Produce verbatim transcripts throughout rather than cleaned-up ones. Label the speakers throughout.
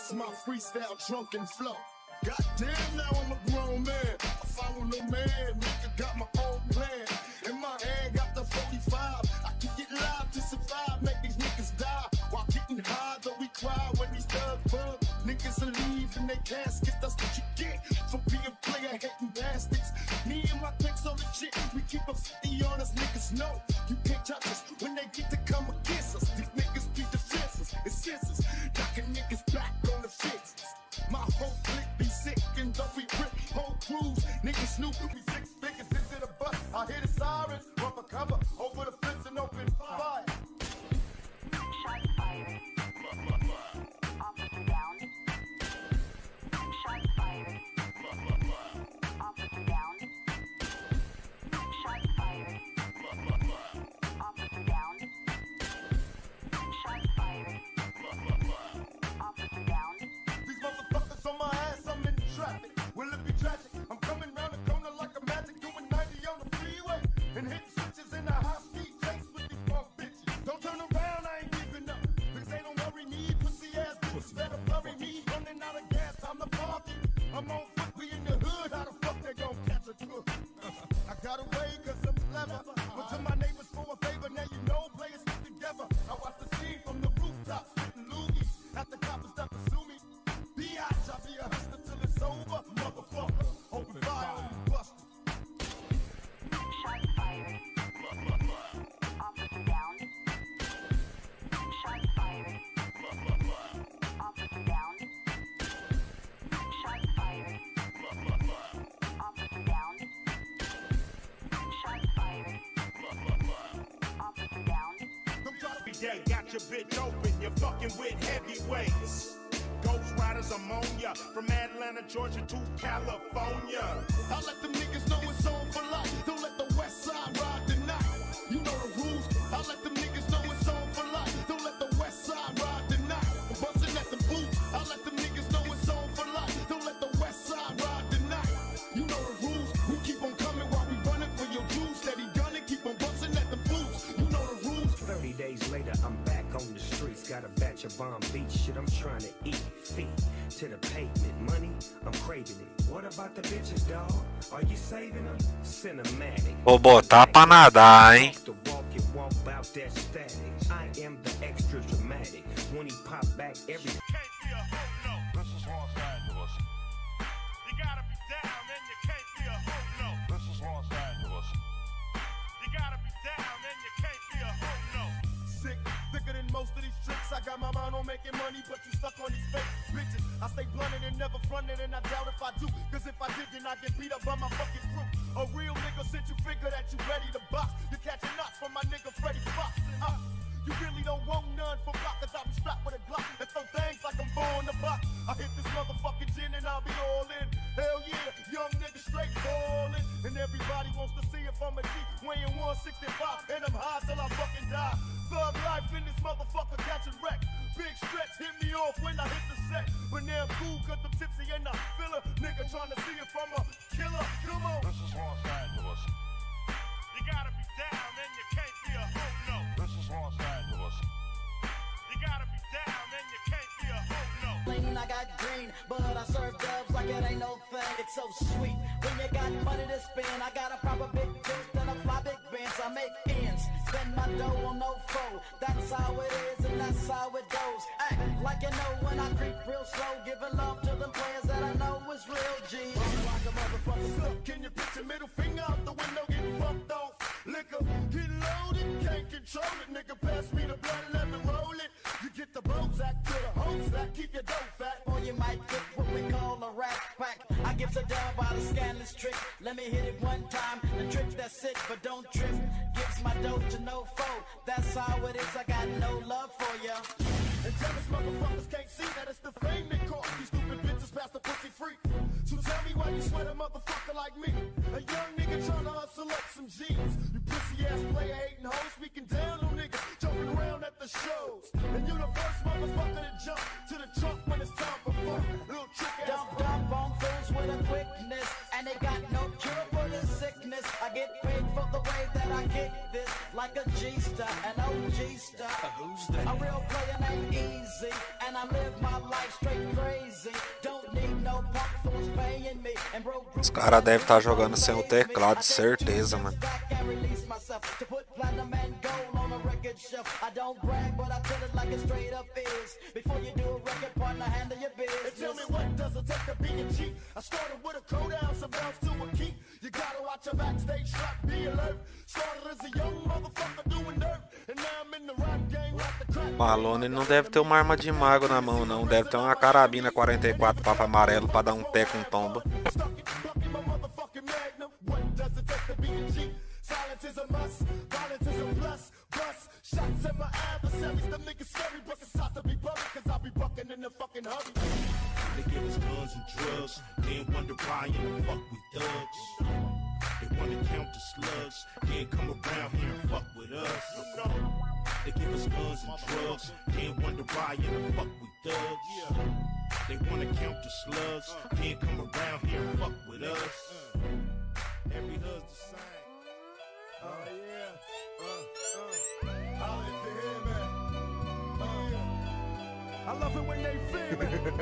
Speaker 1: That's my freestyle drunken flow. Goddamn, now I'm a grown man. I follow no man, nigga got my own plan. In my hand, got the forty-five. I can get live to survive, make these niggas die. While getting high, though we cry when these thugs bug. Niggas will leave in their caskets, that's what you get for being player-hating bastards. Me and my cliques so legit, we keep a fifty on us, niggas know. You can't touch us when they get to come against us. These niggas be defenseless and senseless, knocking niggas back on the fences. My whole clique be sick and don't we rip whole crews. Niggas snoop, we six figures into the bus. I hear the sirens, run for cover, over the fence and open fire.
Speaker 2: Shots fired. Officer down. Shots fired. Officer down. Shots fired. Officer down. Shots fired. Officer down.
Speaker 1: These motherfuckers on my ass, I'm in traffic. Will it be tragic? I'm coming round the corner like a magic, doing ninety on the freeway. And hitting switches in a high-speed chase with these punk bitches. Don't turn around, I ain't giving up. Cause they don't worry me, pussy ass bitches better bury me. Running out of gas, I'm the park it. I'm on foot, we in the hood, how the fuck they gon' catch a crook? I got away cause I'm clever. But to my neighbors for a favor, now you know players stick together. I watch the scene from the rooftops, spitting loogies. At the coppers that pursue me. B-I-T, I'll be a hustler till it's over, motherfucker. Open fire on you busters.
Speaker 2: Shots fired. Officer down. Shots fired. Officer down. Shots fired. Officer down. Shots fired. Officer down.
Speaker 3: Every day got your bitch open, you're fucking with heavyweights. Ghost Riders ammonia from Atlanta, Georgia to California.
Speaker 1: I let them niggas know it's on for life. Don't let the west side ride tonight. You know the rules. I let them niggas know it's on for life. Don't let the west side ride tonight. I'm busting at the booth. I let them niggas know it's on for life. Don't let the west side ride tonight. You know the rules. We keep on coming while we running for your juice. Steady gunning, keep on busting at the booths. You know the rules.
Speaker 4: thirty days later, I'm back on the streets. Got a batch of bomb beat shit I'm trying to eat. Feet to the pavement. Money, I'm craving it. What about the bitches, dog? Are you saving them? Cinematic.
Speaker 5: Vou botar pra nadar, hein?
Speaker 4: The walk it, walk about that static. I am the extra dramatic. When he pop back, every
Speaker 3: Can't be a hoe, no. This is Los Angeles. You gotta be down, and you can't be a hoe, no. This is Los Angeles. You gotta be down, and you can't be a hoe, no.
Speaker 1: Sick, thicker than most of these tricks. I got my mind on making money, but you stuck on these fake bitches. I stay blunted and never fronted, and I doubt if I do. Cause if I did, then I get beat up by my fucking crew. A real nigga since you figure that you ready to box. You catching knots from my nigga Freddie Fox. Uh, you really don't want none from block, cause I be strapped with a Glock and throw things like I'm born to box. I hit this motherfucking gin and I'll be all in. Hell yeah, young nigga straight ballin'. And everybody wants to see if I'm a G, weighing one sixty-five, and I'm high till I fucking die. Thug life in this motherfucker catching wreck. Big stretch hit me off when I hit the set. But now I'm cool cause I'm tipsy and I feel a nigga trying to see if I'm a killer. Come on.
Speaker 3: This is Los Angeles. You gotta be down, and you can't be a hoe, no. This is Los Angeles. You gotta be down, and you can't be a hoe, no.
Speaker 6: I got green, but I serve dubs like it ain't no thing. It's so sweet. When you got money to spend, I got a proper big fist and a fly big bench. I make ends, spend my dough on no foe. That's how it is and that's how it goes. Act like you know when I creep real slow, giving love to them players that I know is real G.
Speaker 1: Like a motherfucker. Look, can you put your middle finger out the window, getting fucked off? Liquor, get loaded, can't control it. Nigga, pass me the blood, let me roll it. You get the Bozak to the hose back, keep your dough fat.
Speaker 6: Or you might get what we call a rat pack. I give a dub by the scandalous trick. Let me hit it one time. The trick that's sick, but don't trip. Gives my dough to no foe. That's how it is. I got no love for ya.
Speaker 1: And jealous motherfuckers can't see that it's the fame that cost these stupid bitches pass the pussy free. So tell me why you sweat a motherfucker like me, a young nigga trying to hustle up some G's. You pussy ass player hating hoes, speaking down on niggas jumping around at the shows. And you the first motherfucker to jump to the trunk when it's time for fun. Little trick ass.
Speaker 6: Dump dump on fools with a quickness, and they got no cure for this sickness. I get paid for the way that I kick this, like a G-star, an O G star.
Speaker 4: Who's that?
Speaker 6: A real player named Easy, and I live my life straight crazy. Don't need no punk fools paying me. And bro,
Speaker 5: Os caras devem estar jogando sem o teclado, certeza, mano.
Speaker 6: I don't brag, but I tell it like it straight up is. Before you do a record, partner, handle your business.
Speaker 1: Tell me what does it take to be a G? I started with a code ounce of bounce to a key. You gotta watch your backstage shot, be alert. Started as a young motherfucker doing dirt. And now I'm in the rap game like the crack.
Speaker 5: Malone não deve ter uma arma de mago na mão, não. Deve ter uma carabina quarenta e quatro papo amarelo pra dar um pé com tomba.
Speaker 1: Stuck it, stuck in my motherfucking magnum. What does it take to be a G? Silence is a must, violence is a plus. Bust shots at my adversaries. Them niggas scary, but it's time to be buried. Cause I'll be bucking in the fucking hurry.
Speaker 7: They give us guns and drugs, then wonder why in the fuck we thugs. They wanna count the slugs, then come around here and fuck with us. They give us guns and drugs, then wonder why in the fuck we thugs. They wanna count the slugs, then come around here and fuck with us. Every hus's the same.
Speaker 1: Oh yeah, uh, uh, holla if you hear me. Oh yeah, I love it when they feel me.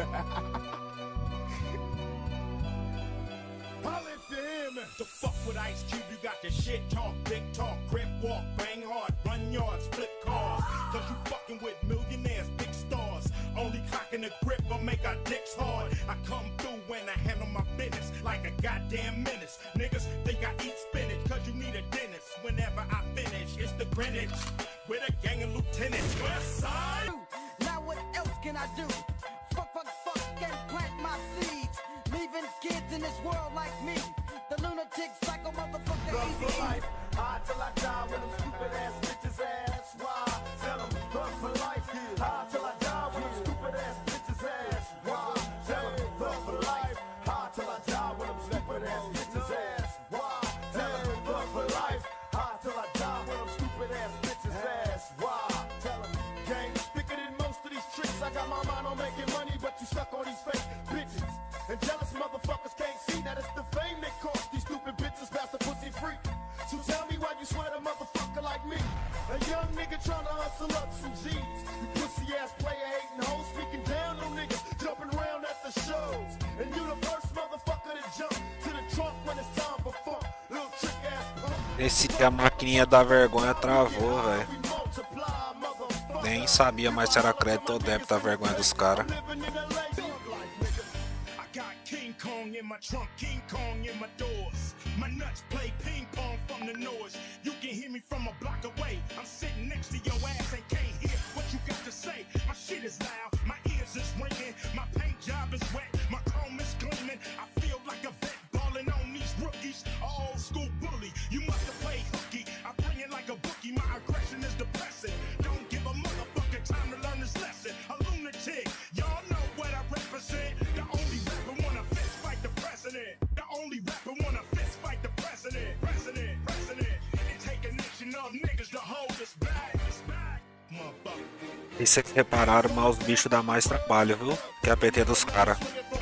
Speaker 1: Holla if you hear me.
Speaker 7: The fuck with Ice Cube, you got the shit talk, big talk, grip walk, bang hard, run yards, flip cars. Cause you fucking with millionaires, big stars. Only cocking the grip will make our dicks hard. I come through when I handle my business like a goddamn menace. Niggas think I eat spinach cause you need a dentist. Whenever I finish, it's the Greenwich with a gang of lieutenants. West side.
Speaker 6: Now what else can I do? Fuck, fuck, fuck, and plant my seeds. Leaving kids in this world like me. The lunatic psycho motherfucker
Speaker 1: Love for
Speaker 6: easy.
Speaker 1: life, high till I die with them stupid ass bitches ass. Why? Tell them, love for life, high till I die with them stupid ass bitches ass. Why? Tell them, love for life, high till I die with them stupid ass bitches ass. Why? Tell them, love for life, high till I die with them stupid ass bitches ass. Why? Tell them, gang, thicker than most of these tricks. I got my mind on making money, but you stuck on these fake bitches. And jealous motherfuckers can't see that it's the fame that cost these stupid bitches past the pussy free. So tell me why you sweat a motherfucker like me, a young nigga tryna hustle up some G's. You pussy ass player hating hoes, speaking down on niggas, jumping around at the shows. And you the first motherfucker to jump to the trunk when it's time for funk. Little trick ass punk.
Speaker 5: Esse que a maquininha da vergonha travou, velho.
Speaker 1: We multiply, motherfucker.
Speaker 5: Nem sabia mais se era crédito ou débito a vergonha dos caras.
Speaker 1: Living in a lazy life, nigga.
Speaker 7: I got King Kong in my trunk, King Kong in my doors. My nuts play ping pong from the noise. You can hear me from a block away. I'm sitting next to your ass and can't hear what you got to say. My shit is loud, my ears is ringing. My paint job is wet, my chrome is gleaming. I feel like a vet balling on these rookies. Old school bully, you must have played hooky. I bring it like a bookie, my aggression is depressing. Don't give a motherfucker time to learn this lesson. A lunatic, y'all know what I represent. The only rapper wanna fist fight the president. The only rapper wanna fist fight the president. President, president. It take a nation of niggas to hold us back. Us back. Motherfucker.
Speaker 5: E se vocês repararam, mas os bichos dá mais trabalho, viu? Que a P T dos caras.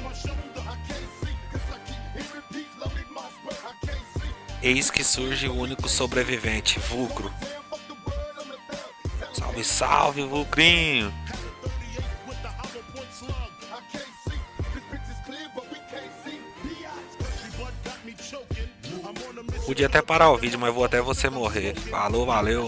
Speaker 5: Eis que surge o único sobrevivente, Vulcro. Salve, salve, Vulcrinho! Podia até parar o vídeo, mas vou até você morrer. Falou, valeu!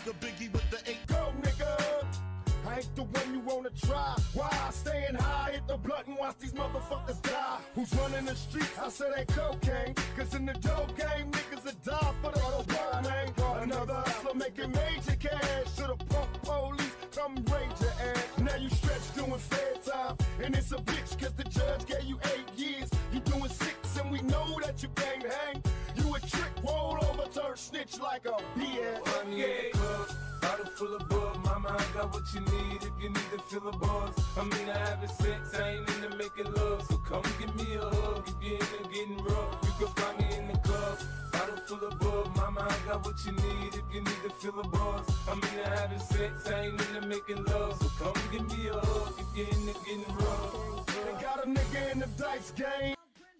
Speaker 1: I ain't the one you wanna try. Why? Staying high, hit the blunt and watch these motherfuckers die. Who's running the streets? I said that cocaine. Cause in the dope game, niggas will die for the dope name. Another hustler making major cash. To the punk police, come raid your ass. Now you stretch doing fair time. And it's a bitch cause the judge gave you eight years. You doing six and we know that you can't hang. You a trick, roll over, turn snitch like a B S.
Speaker 8: Money in the club, bottle full of bug. Mama, I got what you need if you need to fill a buzz. I mean, I having sex, I ain't into making love. So come give me a hug if you're into getting rough. You can find me in the club, bottle full of bug. Mama, I got what you need if you need to fill a buzz. I mean, I having sex, I ain't into making love. So come give me a hug if you're into getting rough.
Speaker 1: They got a nigga in the dice game.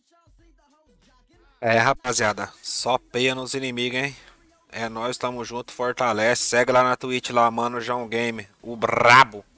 Speaker 5: É, rapaziada, só peia nos inimigos, hein? É nóis, tamo junto, fortalece. Segue lá na Twitch lá, mano, João Game, o brabo.